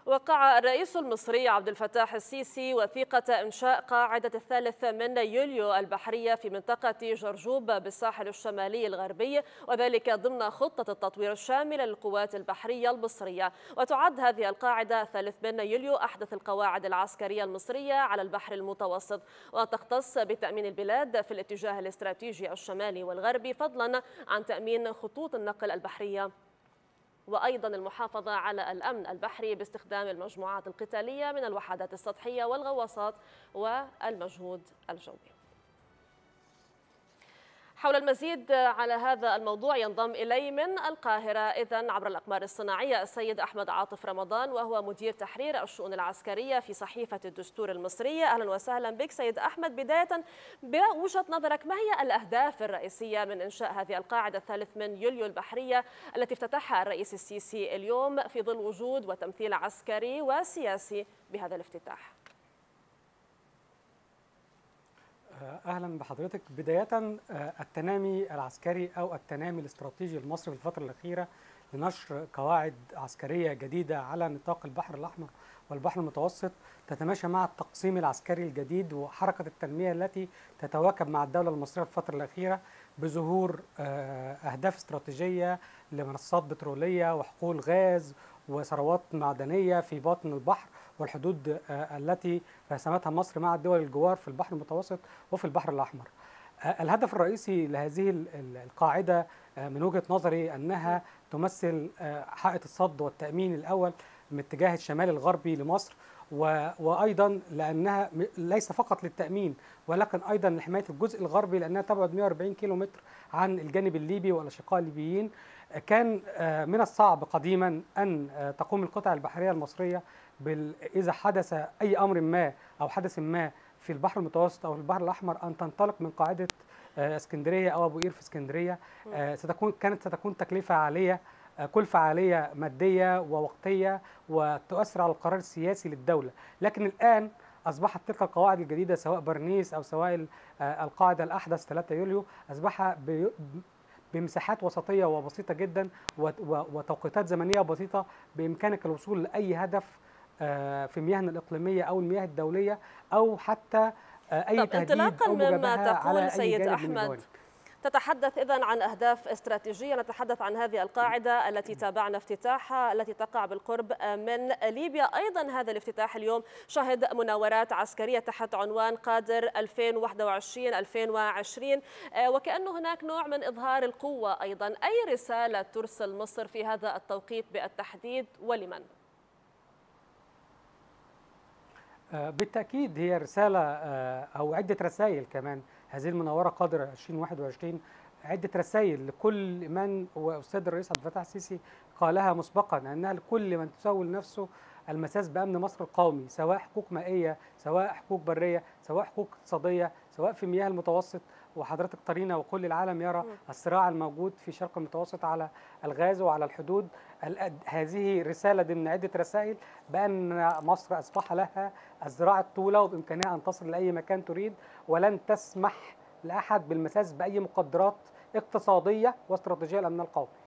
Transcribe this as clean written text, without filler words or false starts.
وقع الرئيس المصري عبد الفتاح السيسي وثيقة إنشاء قاعدة 3 يوليو البحرية في منطقة جرجوب بالساحل الشمالي الغربي، وذلك ضمن خطة التطوير الشاملة للقوات البحرية المصرية. وتعد هذه القاعدة 3 يوليو أحدث القواعد العسكرية المصرية على البحر المتوسط، وتختص بتأمين البلاد في الاتجاه الاستراتيجي الشمالي والغربي، فضلا عن تأمين خطوط النقل البحرية، وأيضا المحافظة على الأمن البحري باستخدام المجموعات القتالية من الوحدات السطحية والغواصات والمجهود الجوي. حول المزيد على هذا الموضوع ينضم إلي من القاهرة إذن عبر الأقمار الصناعية السيد أحمد عاطف رمضان، وهو مدير تحرير الشؤون العسكرية في صحيفة الدستور المصرية. أهلا وسهلا بك سيد أحمد. بداية بوجهة نظرك، ما هي الأهداف الرئيسية من إنشاء هذه القاعدة 3 يوليو البحرية التي افتتحها الرئيس السيسي اليوم في ظل وجود وتمثيل عسكري وسياسي بهذا الافتتاح؟ أهلا بحضرتك. بداية التنامي العسكري أو التنامي الاستراتيجي المصري في الفترة الأخيرة لنشر قواعد عسكرية جديدة على نطاق البحر الأحمر والبحر المتوسط تتماشى مع التقسيم العسكري الجديد وحركة التنمية التي تتواكب مع الدولة المصرية في الفترة الأخيرة بظهور أهداف استراتيجية لمنصات بترولية وحقول غاز وثروات معدنية في باطن البحر والحدود التي رسمتها مصر مع الدول الجوار في البحر المتوسط وفي البحر الأحمر. الهدف الرئيسي لهذه القاعدة من وجهة نظري أنها تمثل حائط الصد والتأمين الأول من اتجاه الشمال الغربي لمصر، وأيضا لأنها ليس فقط للتأمين ولكن أيضا لحماية الجزء الغربي، لأنها تبعد 140 كيلومتر عن الجانب الليبي والأشقاء الليبيين. كان من الصعب قديما أن تقوم القطع البحرية المصرية إذا حدث أي أمر ما أو حدث ما في البحر المتوسط أو في البحر الأحمر أن تنطلق من قاعدة اسكندرية أو أبو قير في اسكندرية. كانت ستكون تكلفة عالية، كلفة عالية مادية ووقتية، وتؤثر على القرار السياسي للدولة. لكن الآن أصبحت تلك القواعد الجديدة سواء برنيس أو سواء القاعدة الأحدث 3 يوليو أصبح بمساحات وسطية وبسيطة جدا وتوقيتات زمنية بسيطة بإمكانك الوصول لأي هدف في مياهنا الإقليمية أو المياه الدولية أو حتى أي تهديد انطلاقا أو مما مجابهة تقول على أي سيد جانب من أحمد، الجوانب. تتحدث إذن عن أهداف استراتيجية، نتحدث عن هذه القاعدة التي تابعنا افتتاحها التي تقع بالقرب من ليبيا. أيضا هذا الافتتاح اليوم شهد مناورات عسكرية تحت عنوان قادر 2021-2020، وكأنه هناك نوع من إظهار القوة. أيضا أي رسالة ترسل مصر في هذا التوقيت بالتحديد ولمن؟ بالتأكيد هي رسالة أو عدة رسائل كمان. هذه المناورة قادر 2021 عدة رسائل لكل من، والسيد الرئيس عبد الفتاح السيسي قالها مسبقا أنها لكل من تسول نفسه المساس بأمن مصر القومي، سواء حقوق مائية، سواء حقوق برية، سواء حقوق اقتصادية، سواء في مياه المتوسط. وحضرتك ترينا وكل العالم يرى الصراع الموجود في شرق المتوسط على الغاز وعلى الحدود. هذه رسالة ضمن عدة رسائل بأن مصر أصبح لها الذراع الطولة وبإمكانها أن تصل لأي مكان تريد، ولن تسمح لأحد بالمساس بأي مقدرات اقتصادية واستراتيجية للأمن القومي.